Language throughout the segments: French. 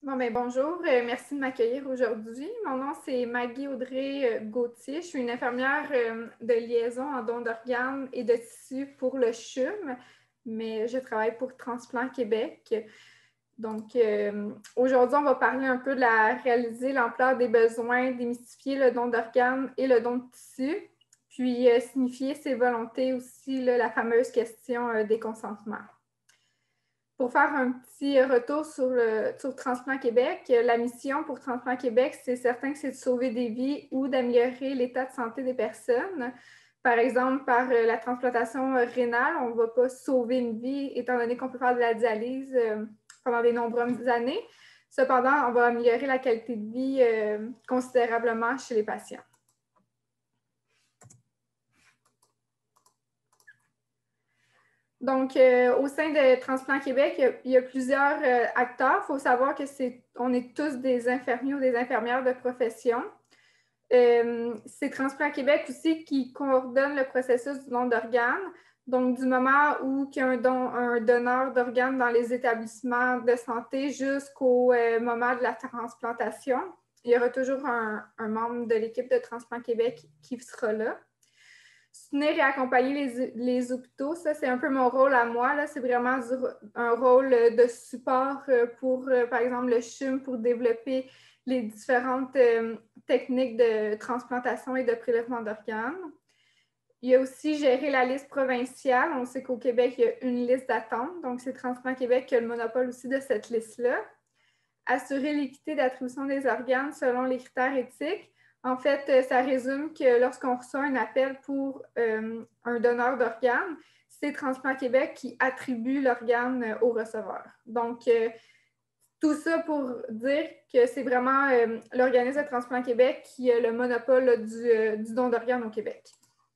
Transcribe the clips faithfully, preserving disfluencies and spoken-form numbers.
Bon, ben, bonjour, euh, merci de m'accueillir aujourd'hui. Mon nom, c'est Maggie Audrey euh, Gauthier. Je suis une infirmière euh, de liaison en don d'organes et de tissus pour le C H U M, mais je travaille pour Transplant Québec. Donc, euh, aujourd'hui, on va parler un peu de la réaliser l'ampleur des besoins, démystifier le don d'organes et le don de tissus, puis euh, signifier ses volontés aussi, là, la fameuse question euh, des consentements. Pour faire un petit retour sur, le, sur Transplant Québec, la mission pour Transplant Québec, c'est certain que c'est de sauver des vies ou d'améliorer l'état de santé des personnes. Par exemple, par la transplantation rénale, on ne va pas sauver une vie étant donné qu'on peut faire de la dialyse pendant de nombreuses années. Cependant, on va améliorer la qualité de vie considérablement chez les patients. Donc, euh, au sein de Transplant Québec, il y a, il y a plusieurs euh, acteurs. Il faut savoir que c'est, on est tous des infirmiers ou des infirmières de profession. Euh, c'est Transplant Québec aussi qui coordonne le processus du don d'organes. Donc, du moment où il y a un, don, un donneur d'organes dans les établissements de santé jusqu'au euh, moment de la transplantation, il y aura toujours un, un membre de l'équipe de Transplant Québec qui sera là. Soutenir et accompagner les, les hôpitaux, ça, c'est un peu mon rôle à moi. C'est vraiment du, un rôle de support pour, par exemple, le C H U M pour développer les différentes euh, techniques de transplantation et de prélèvement d'organes. Il y a aussi gérer la liste provinciale. On sait qu'au Québec, il y a une liste d'attente. Donc, c'est Transplant Québec qui a le monopole aussi de cette liste-là. Assurer l'équité d'attribution des organes selon les critères éthiques. En fait, ça résume que lorsqu'on reçoit un appel pour euh, un donneur d'organes, c'est Transplant Québec qui attribue l'organe au receveur. Donc, euh, tout ça pour dire que c'est vraiment euh, l'organisme de Transplant Québec qui a le monopole là, du, euh, du don d'organes au Québec.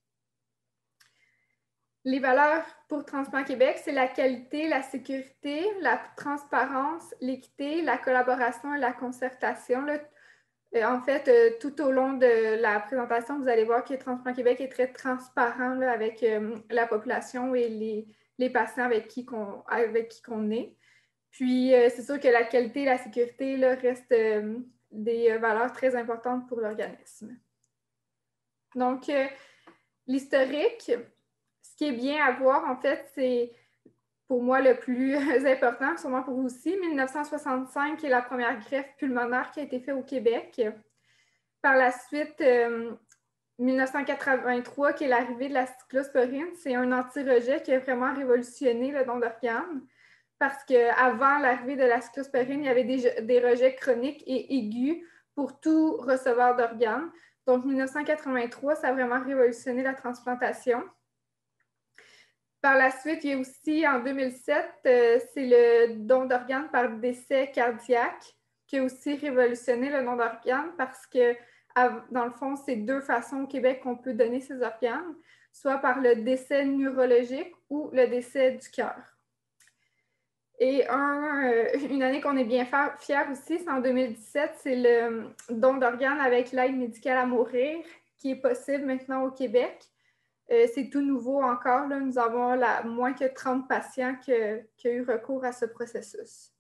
Les valeurs pour Transplant Québec, c'est la qualité, la sécurité, la transparence, l'équité, la collaboration et la concertation. Là, en fait, tout au long de la présentation, vous allez voir que Transplant Québec est très transparent là, avec euh, la population et les, les patients avec qui qu'on, avec qui qu'on est. Puis, euh, c'est sûr que la qualité et la sécurité là, restent euh, des valeurs très importantes pour l'organisme. Donc, euh, l'historique, ce qui est bien à voir, en fait, c'est pour moi le plus important, sûrement pour vous aussi, mille neuf cent soixante-cinq, qui est la première greffe pulmonaire qui a été faite au Québec. Par la suite, euh, mille neuf cent quatre-vingt-trois, qui est l'arrivée de la cyclosporine, c'est un anti-rejet qui a vraiment révolutionné le don d'organes parce qu'avant l'arrivée de la cyclosporine, il y avait des, des rejets chroniques et aigus pour tout receveur d'organes. Donc, mille neuf cent quatre-vingt-trois, ça a vraiment révolutionné la transplantation. Par la suite, il y a aussi, en deux mille sept, euh, c'est le don d'organes par décès cardiaque qui a aussi révolutionné le don d'organes parce que, dans le fond, c'est deux façons au Québec qu'on peut donner ces organes, soit par le décès neurologique ou le décès du cœur. Et un, euh, une année qu'on est bien fiers aussi, c'est en deux mille dix-sept, c'est le don d'organes avec l'aide médicale à mourir qui est possible maintenant au Québec. Euh, c'est tout nouveau encore. Là. Nous avons la, moins que trente patients qui ont eu recours à ce processus.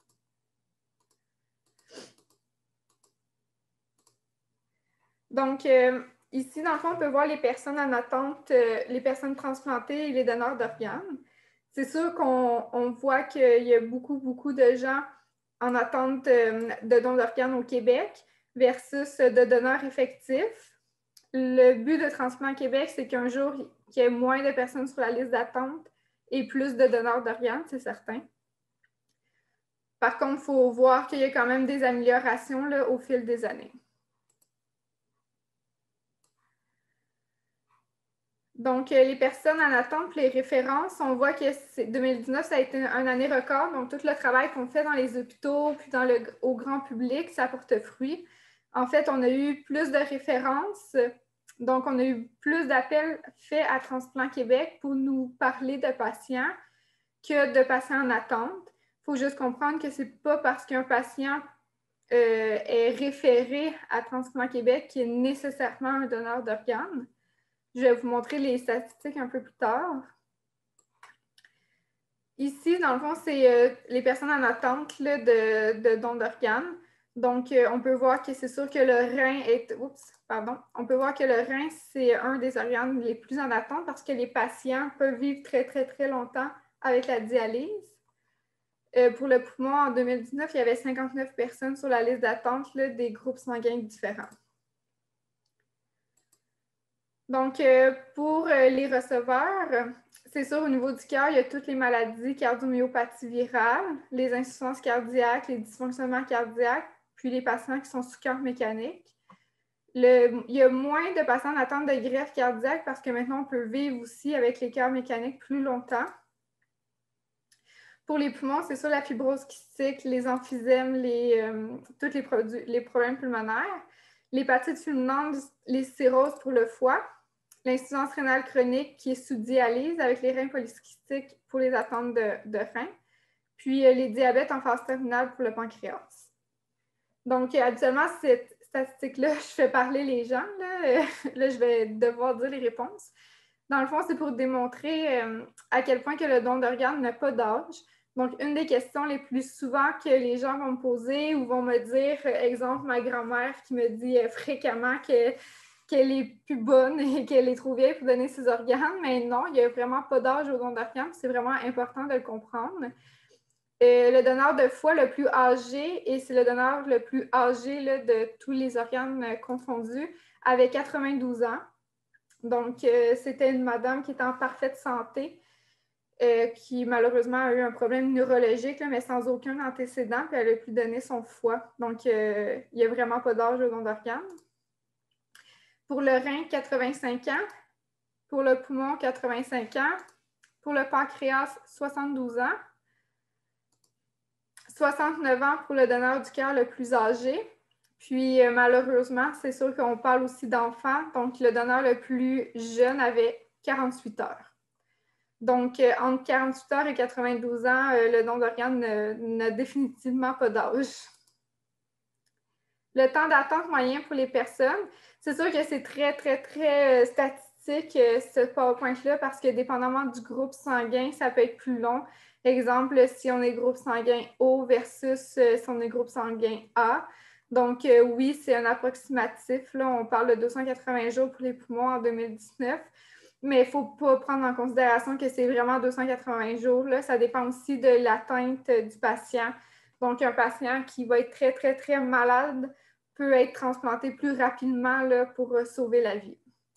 Donc, euh, ici, dans le fond, on peut voir les personnes en attente, euh, les personnes transplantées et les donneurs d'organes. C'est sûr qu'on voit qu'il y a beaucoup, beaucoup de gens en attente euh, de dons d'organes au Québec versus de donneurs effectifs. Le but de Transplant Québec, c'est qu'un jour, il y ait moins de personnes sur la liste d'attente et plus de donneurs d'organes, c'est certain. Par contre, il faut voir qu'il y a quand même des améliorations là, au fil des années. Donc, les personnes en attente, les références, on voit que deux mille dix-neuf, ça a été une année record. Donc, tout le travail qu'on fait dans les hôpitaux puis dans le, au grand public, ça porte fruit. En fait, on a eu plus de références. Donc, on a eu plus d'appels faits à Transplant Québec pour nous parler de patients que de patients en attente. Il faut juste comprendre que ce n'est pas parce qu'un patient euh, est référé à Transplant Québec qu'il est nécessairement un donneur d'organes. Je vais vous montrer les statistiques un peu plus tard. ici, dans le fond, c'est euh, les personnes en attente là, de, de dons d'organes. Donc, euh, on peut voir que c'est sûr que le rein est... Oups, pardon. On peut voir que le rein, c'est un des organes les plus en attente parce que les patients peuvent vivre très, très, très longtemps avec la dialyse. Euh, pour le poumon, en deux mille dix-neuf, il y avait cinquante-neuf personnes sur la liste d'attente là, des groupes sanguins différents. Donc, euh, pour euh, les receveurs, c'est sûr, au niveau du cœur, il y a toutes les maladies cardiomyopathie virale, les insuffisances cardiaques, les dysfonctionnements cardiaques, puis les patients qui sont sous cœur mécanique. Le, il y a moins de patients en attente de greffe cardiaque parce que maintenant, on peut vivre aussi avec les cœurs mécaniques plus longtemps. Pour les poumons, c'est sûr, la fibrose kystique, les emphysèmes, les, euh, tous les, produits, les problèmes pulmonaires, l'hépatite fulminante, les cirrhoses pour le foie, l'insuffisance rénale chronique qui est sous dialyse avec les reins polykystiques pour les attentes de, de reins, puis euh, les diabètes en phase terminale pour le pancréas. Donc, euh, habituellement, cette statistique-là, je fais parler les gens. Là, là, je vais devoir dire les réponses. Dans le fond, c'est pour démontrer euh, à quel point que le don d'organes n'a pas d'âge. Donc, une des questions les plus souvent que les gens vont me poser ou vont me dire, exemple, ma grand-mère qui me dit euh, fréquemment que, qu'elle est plus bonne et qu'elle est trop vieille pour donner ses organes, mais non, il n'y a vraiment pas d'âge au don d'organes. C'est vraiment important de le comprendre. Euh, le donneur de foie le plus âgé, et c'est le donneur le plus âgé là, de tous les organes euh, confondus, avait quatre-vingt-douze ans. Donc, euh, c'était une madame qui était en parfaite santé, euh, qui malheureusement a eu un problème neurologique, là, mais sans aucun antécédent, puis elle a pu donner son foie. Donc, euh, il n'y a vraiment pas d'âge au don d'organes. Pour le rein, quatre-vingt-cinq ans. Pour le poumon, quatre-vingt-cinq ans. Pour le pancréas, soixante-douze ans. soixante-neuf ans pour le donneur du cœur le plus âgé. Puis, euh, malheureusement, c'est sûr qu'on parle aussi d'enfants. Donc, le donneur le plus jeune avait quarante-huit heures. Donc, euh, entre quarante-huit heures et quatre-vingt-douze ans, euh, le don d'organes n'a définitivement pas d'âge. Le temps d'attente moyen pour les personnes, c'est sûr que c'est très, très, très euh, statistique, euh, ce PowerPoint-là, parce que dépendamment du groupe sanguin, ça peut être plus long. Exemple, si on est groupe sanguin O versus euh, si on est groupe sanguin A. Donc, euh, oui, c'est un approximatif. Là, on parle de deux cent quatre-vingts jours pour les poumons en deux mille dix-neuf. Mais il ne faut pas prendre en considération que c'est vraiment deux cent quatre-vingts jours. Là. Ça dépend aussi de l'atteinte du patient. Donc, un patient qui va être très, très, très malade peut être transplanté plus rapidement là, pour sauver la vie.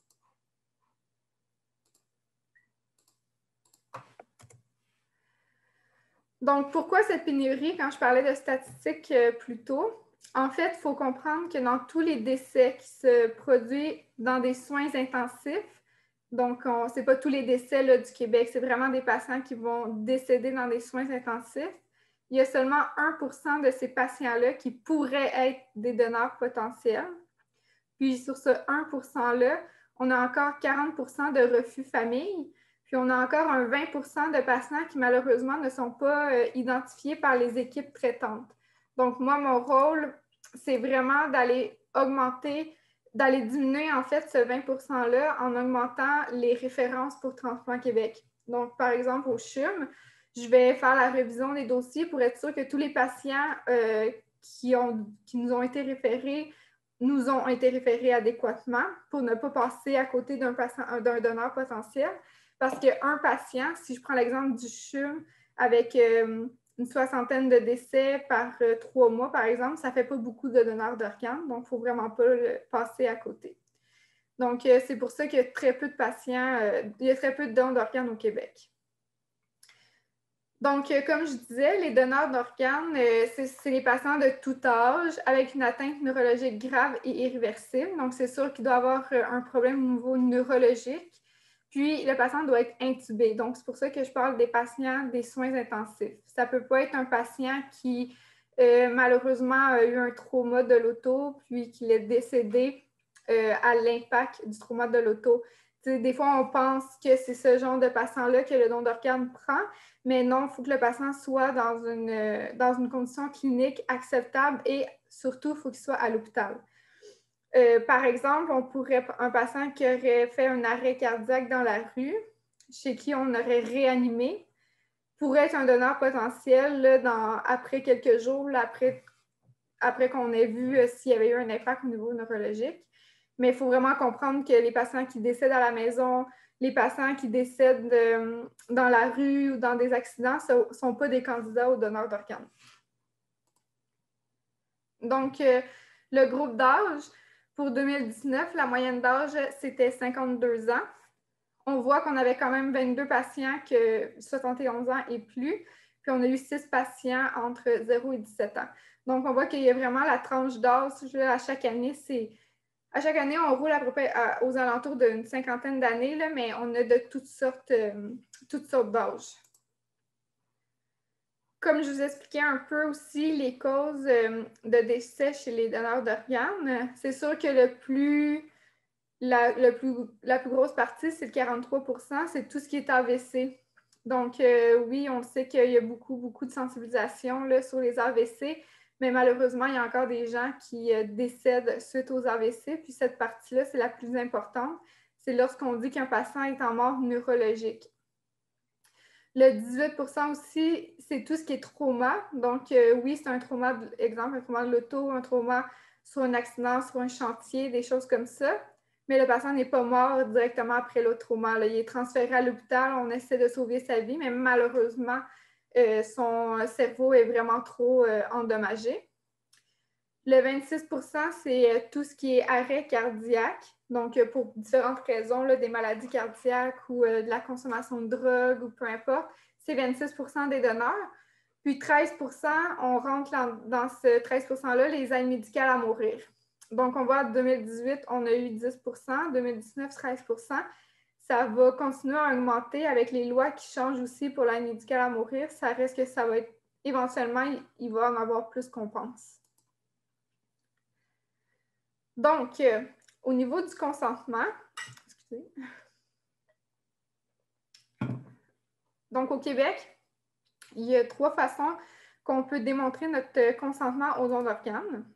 Donc, pourquoi cette pénurie quand je parlais de statistiques euh, plus tôt? En fait, il faut comprendre que dans tous les décès qui se produisent dans des soins intensifs, donc ce n'est pas tous les décès là, du Québec, c'est vraiment des patients qui vont décéder dans des soins intensifs. Il y a seulement un pour cent de ces patients-là qui pourraient être des donneurs potentiels. Puis sur ce un pour cent-là, on a encore quarante pour cent de refus famille. Puis on a encore un vingt pour cent de patients qui malheureusement ne sont pas euh, identifiés par les équipes traitantes. Donc moi, mon rôle, c'est vraiment d'aller augmenter, d'aller diminuer en fait ce vingt pour cent-là en augmentant les références pour Transplant Québec. Donc par exemple au C H U M, je vais faire la révision des dossiers pour être sûr que tous les patients euh, qui, ont, qui nous ont été référés nous ont été référés adéquatement pour ne pas passer à côté d'un patient, d'un donneur potentiel. Parce qu'un patient, si je prends l'exemple du C H U M avec euh, une soixantaine de décès par euh, trois mois, par exemple, ça ne fait pas beaucoup de donneurs d'organes, donc il ne faut vraiment pas le passer à côté. Donc, euh, c'est pour ça qu'il y a très peu de patients, euh, il y a très peu de dons d'organes au Québec. Donc, euh, comme je disais, les donneurs d'organes, euh, c'est les patients de tout âge avec une atteinte neurologique grave et irréversible. Donc, c'est sûr qu'il doit avoir euh, un problème au niveau neurologique. Puis, le patient doit être intubé. Donc, c'est pour ça que je parle des patients des soins intensifs. Ça ne peut pas être un patient qui, euh, malheureusement, a eu un trauma de l'auto, puis qu'il est décédé euh, à l'impact du trauma de l'auto. Des fois, on pense que c'est ce genre de patient-là que le don d'organes prend, mais non, il faut que le patient soit dans une, dans une condition clinique acceptable et surtout, il faut qu'il soit à l'hôpital. Euh, par exemple, on pourrait, un patient qui aurait fait un arrêt cardiaque dans la rue, chez qui on aurait réanimé, pourrait être un donneur potentiel là, dans, après quelques jours, là, après, après qu'on ait vu euh, s'il y avait eu un impact au niveau neurologique. Mais il faut vraiment comprendre que les patients qui décèdent à la maison, les patients qui décèdent euh, dans la rue ou dans des accidents ne sont pas des candidats aux donneurs d'organes. Donc, euh, le groupe d'âge, pour deux mille dix-neuf, la moyenne d'âge, c'était cinquante-deux ans. On voit qu'on avait quand même vingt-deux patients que soixante et onze ans et plus, puis on a eu six patients entre zéro et dix-sept ans. Donc, on voit qu'il y a vraiment la tranche d'âge à chaque année. C'est, à chaque année, on roule à peu près à, aux alentours d'une cinquantaine d'années, là, mais on a de toutes sortes, euh, toutes sortes d'âges. Comme je vous expliquais un peu aussi les causes euh, de décès chez les donneurs d'organes, c'est sûr que le plus, la, le plus, la plus grosse partie, c'est le quarante-trois pour cent, c'est tout ce qui est A V C. Donc, euh, oui, on sait qu'il y a beaucoup, beaucoup de sensibilisation là, sur les A V C, mais malheureusement, il y a encore des gens qui euh, décèdent suite aux A V C. Puis cette partie-là, c'est la plus importante. C'est lorsqu'on dit qu'un patient est en mort neurologique. Le dix-huit pour cent aussi, c'est tout ce qui est trauma. Donc, euh, oui, c'est un trauma, exemple, un trauma de l'auto, un trauma sur un accident, sur un chantier, des choses comme ça. Mais le patient n'est pas mort directement après le trauma. Là. Il est transféré à l'hôpital, on essaie de sauver sa vie, mais malheureusement, euh, son cerveau est vraiment trop euh, endommagé. Le vingt-six pour cent, c'est tout ce qui est arrêt cardiaque. Donc, pour différentes raisons, là, des maladies cardiaques ou euh, de la consommation de drogue ou peu importe, c'est vingt-six pour cent des donneurs. Puis treize pour cent, on rentre dans ce treize pour cent-là, les aides médicales à mourir. Donc, on voit en deux mille dix-huit, on a eu dix pour cent, deux mille dix-neuf, treize pour cent. Ça va continuer à augmenter avec les lois qui changent aussi pour l'aide médicale à mourir. Ça reste que ça va être, éventuellement, il va en avoir plus qu'on pense. Donc, euh, au niveau du consentement, excusez. Donc, au Québec, il y a trois façons qu'on peut démontrer notre consentement aux dons d'organes.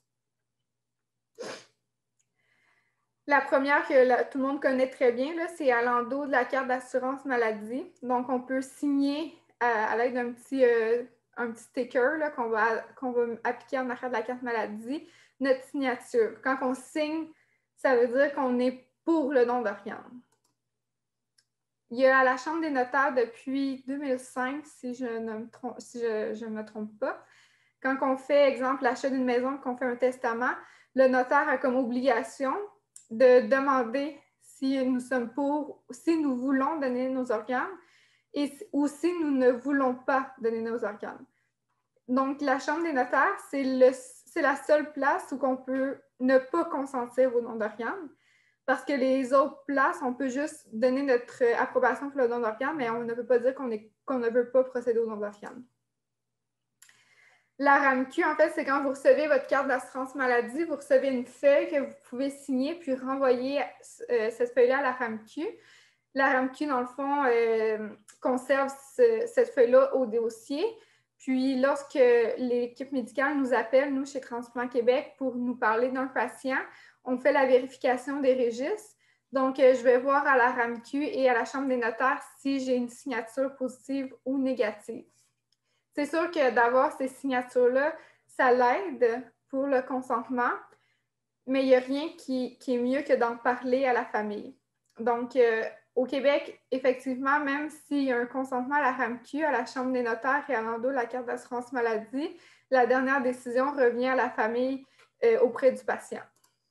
La première que là, tout le monde connaît très bien, c'est à l'endos de la carte d'assurance maladie. Donc, on peut signer à, à l'aide d'un petit, euh, un petit sticker qu'on va, qu'on va appliquer en arrière de la carte maladie, notre signature. Quand on signe, ça veut dire qu'on est pour le don d'organes. Il y a à la Chambre des notaires depuis deux mille cinq, si je ne me trompe, si je, je ne me trompe pas. Quand on fait, exemple, l'achat d'une maison, qu'on fait un testament, le notaire a comme obligation de demander si nous sommes pour, si nous voulons donner nos organes et, ou si nous ne voulons pas donner nos organes. Donc, la Chambre des notaires, c'est la seule place où on peut ne pas consentir au don d'organes. Parce que les autres places, on peut juste donner notre approbation pour le don d'organes, mais on ne peut pas dire qu'on qu'on ne veut pas procéder au don d'organes. La R A M Q, en fait, c'est quand vous recevez votre carte d'assurance maladie, vous recevez une feuille que vous pouvez signer puis renvoyer euh, cette feuille-là à la R A M Q. La R A M Q, dans le fond, euh, conserve ce, cette feuille-là au dossier. Puis, lorsque l'équipe médicale nous appelle, nous, chez Transplant Québec, pour nous parler d'un patient, on fait la vérification des registres. Donc, euh, je vais voir à la R A M Q et à la Chambre des notaires si j'ai une signature positive ou négative. C'est sûr que d'avoir ces signatures-là, ça l'aide pour le consentement, mais il n'y a rien qui, qui, est mieux que d'en parler à la famille. Donc, euh, au Québec, effectivement, même s'il y a un consentement à la R A M Q, à la Chambre des notaires et à l'endos de la carte d'assurance maladie, la dernière décision revient à la famille euh, auprès du patient.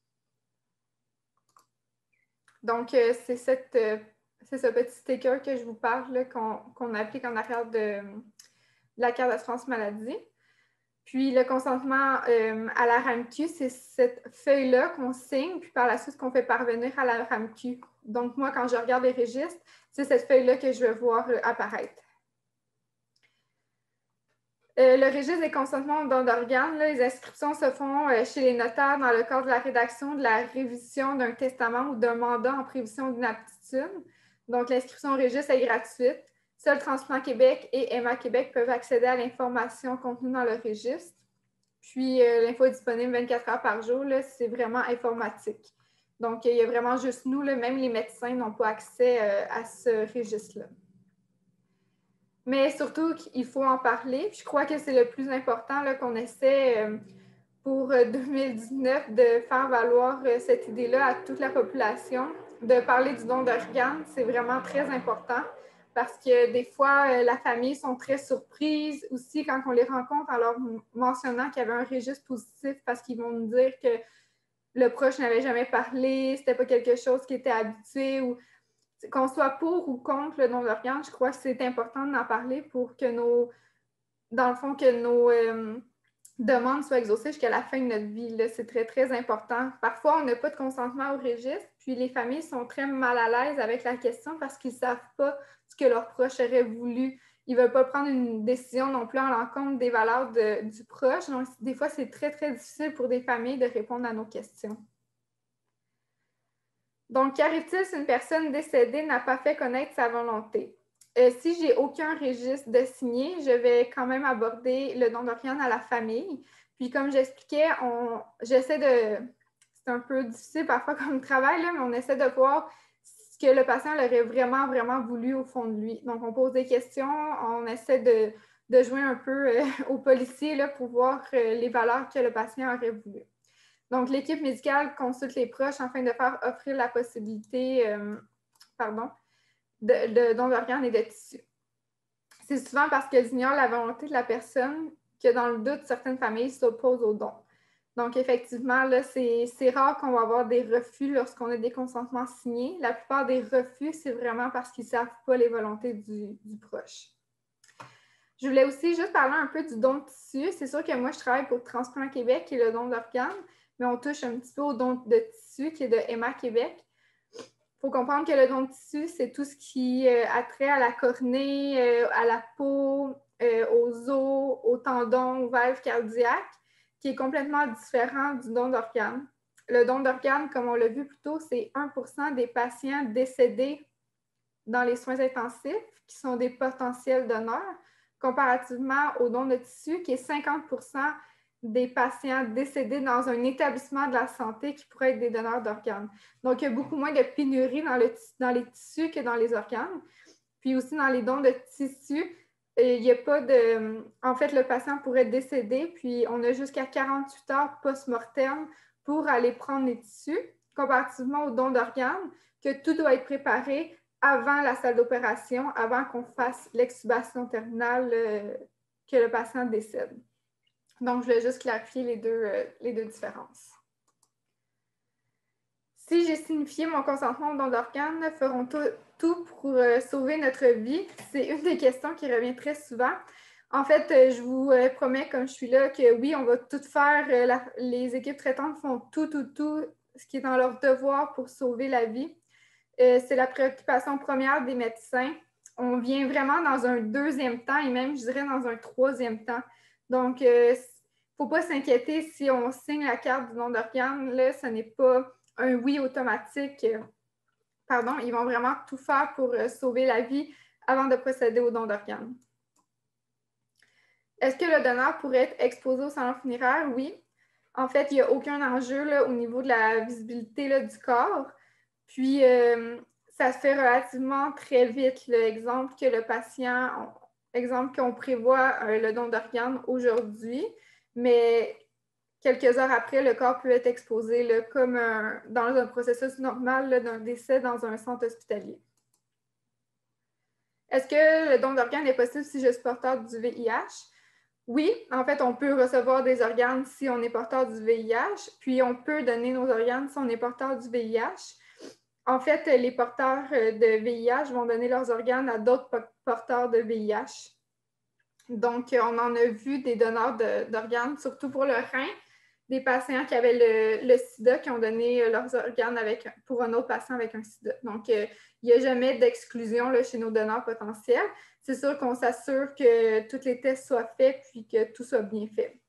Donc, euh, c'est cette, euh, c'est ce petit sticker que je vous parle qu'on qu'on applique en arrière de, de la carte d'assurance maladie. Puis, le consentement euh, à la R A M Q, c'est cette feuille-là qu'on signe, puis par la suite qu'on fait parvenir à la R A M Q. Donc, moi, quand je regarde les registres, c'est cette feuille-là que je vais voir euh, apparaître. Euh, le registre des consentements aux dons d'organes, les inscriptions se font euh, chez les notaires dans le cadre de la rédaction de la révision d'un testament ou d'un mandat en prévision d'inaptitude. Donc, l'inscription au registre est gratuite. Seul Transplant Québec et Emma Québec peuvent accéder à l'information contenue dans le registre. Puis, euh, l'info est disponible vingt-quatre heures par jour. C'est vraiment informatique. Donc, il y a vraiment juste nous, là, même les médecins n'ont pas accès euh, à ce registre-là. mais surtout qu'il faut en parler. Je crois que c'est le plus important là, qu'on essaie euh, pour deux mille dix-neuf de faire valoir euh, cette idée-là à toute la population, de parler du don d'organes. C'est vraiment très important parce que des fois, euh, la famille sont très surprises aussi quand on les rencontre en leur mentionnant qu'il y avait un registre positif parce qu'ils vont nous dire que le proche n'avait jamais parlé, c'était pas quelque chose qui était habitué ou qu'on soit pour ou contre le don d'organes, je crois que c'est important d'en parler pour que nos, dans le fond, que nos euh, demandes soient exaucées jusqu'à la fin de notre vie. Là. C'est très, très important. Parfois, on n'a pas de consentement au registre, puis les familles sont très mal à l'aise avec la question parce qu'ils ne savent pas ce que leur proche aurait voulu. Ils ne veulent pas prendre une décision non plus en l'encontre des valeurs de, du proche. Donc, des fois, c'est très, très difficile pour des familles de répondre à nos questions. Donc, qu'arrive-t-il si une personne décédée n'a pas fait connaître sa volonté? Euh, si j'ai aucun registre de signé, je vais quand même aborder le don d'organes à la famille. Puis, comme j'expliquais, on... j'essaie de... C'est un peu difficile parfois comme travail, là, mais on essaie de voir ce que le patient aurait vraiment, vraiment voulu au fond de lui. Donc, on pose des questions, on essaie de, de jouer un peu euh, au policier là, pour voir euh, les valeurs que le patient aurait voulu. Donc, l'équipe médicale consulte les proches afin de faire offrir la possibilité euh, pardon, de, de don d'organes et de tissus. C'est souvent parce qu'elles ignorent la volonté de la personne que, dans le doute, certaines familles s'opposent au don. Donc, effectivement, là, c'est, c'est rare qu'on va avoir des refus lorsqu'on a des consentements signés. La plupart des refus, c'est vraiment parce qu'ils ne savent pas les volontés du, du proche. Je voulais aussi juste parler un peu du don de tissu. C'est sûr que moi, je travaille pour Transplant Québec, qui est le don d'organes, mais on touche un petit peu au don de tissu, qui est de Emma Québec. Il faut comprendre que le don de tissu, c'est tout ce qui euh, a trait à la cornée, euh, à la peau, euh, aux os, aux tendons, aux valves cardiaques, qui est complètement différent du don d'organes. Le don d'organes, comme on l'a vu plus tôt, c'est un pour cent des patients décédés dans les soins intensifs qui sont des potentiels donneurs, comparativement au don de tissu, qui est cinquante pour cent des patients décédés dans un établissement de la santé qui pourraient être des donneurs d'organes. Donc, il y a beaucoup moins de pénurie dans, le, dans les tissus que dans les organes. Puis aussi, dans les dons de tissus, il n'y a pas de... En fait, le patient pourrait décéder, puis on a jusqu'à quarante-huit heures post-mortem pour aller prendre les tissus, comparativement aux dons d'organes, que tout doit être préparé avant la salle d'opération, avant qu'on fasse l'extubation terminale, euh, que le patient décède. Donc, je vais juste clarifier les deux, euh, les deux différences. Si j'ai signifié mon consentement au don d'organes, feront tout, tout pour euh, sauver notre vie? C'est une des questions qui revient très souvent. En fait, euh, je vous euh, promets, comme je suis là, que oui, on va tout faire. Euh, la, les équipes traitantes font tout, tout, tout ce qui est dans leur devoir pour sauver la vie. Euh, c'est la préoccupation première des médecins. On vient vraiment dans un deuxième temps et même, je dirais, dans un troisième temps. Donc, il euh, ne faut pas s'inquiéter si on signe la carte du don d'organes. Là, ce n'est pas un oui automatique. Pardon, ils vont vraiment tout faire pour euh, sauver la vie avant de procéder au don d'organes. Est-ce que le donneur pourrait être exposé au salon funéraire? Oui. En fait, il n'y a aucun enjeu là, au niveau de la visibilité là, du corps. Puis, euh, ça se fait relativement très vite. L'exemple que le patient, exemple qu'on prévoit euh, le don d'organes aujourd'hui, mais quelques heures après, le corps peut être exposé là, comme un, dans un processus normal d'un décès dans un centre hospitalier. Est-ce que le don d'organes est possible si je suis porteur du V I H? Oui, en fait, on peut recevoir des organes si on est porteur du V I H, puis on peut donner nos organes si on est porteur du V I H. En fait, les porteurs de V I H vont donner leurs organes à d'autres porteurs de V I H. Donc, on en a vu des donneurs de, d'organes, surtout pour le rein, des patients qui avaient le, le sida qui ont donné leurs organes avec, pour un autre patient avec un sida. Donc, euh, il n'y a jamais d'exclusion là, chez nos donneurs potentiels. C'est sûr qu'on s'assure que tous les tests soient faits puis que tout soit bien fait.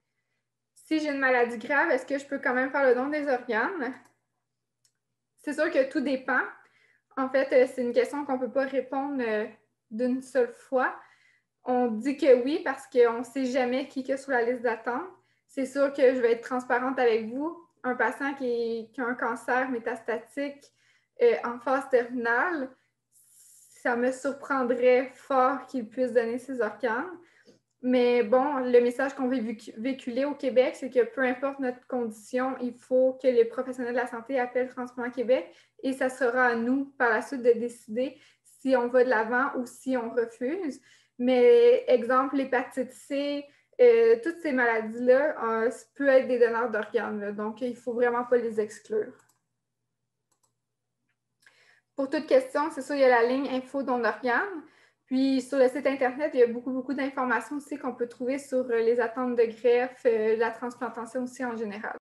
Si j'ai une maladie grave, est-ce que je peux quand même faire le don des organes? C'est sûr que tout dépend. En fait, c'est une question qu'on ne peut pas répondre d'une seule fois. On dit que oui parce qu'on ne sait jamais qui est sur la liste d'attente. C'est sûr que je vais être transparente avec vous. Un patient qui, est, qui a un cancer métastatique euh, en phase terminale, ça me surprendrait fort qu'il puisse donner ses organes. Mais bon, le message qu'on veut véhiculer au Québec, c'est que peu importe notre condition, il faut que les professionnels de la santé appellent Transplant Québec et ça sera à nous par la suite de décider si on va de l'avant ou si on refuse. Mais exemple, l'hépatite C, euh, toutes ces maladies-là euh, peuvent être des donneurs d'organes. Donc, il ne faut vraiment pas les exclure. Pour toute question, c'est sûr, il y a la ligne Info don d'organes. Puis sur le site Internet, il y a beaucoup, beaucoup d'informations aussi qu'on peut trouver sur les attentes de greffe, la transplantation aussi en général.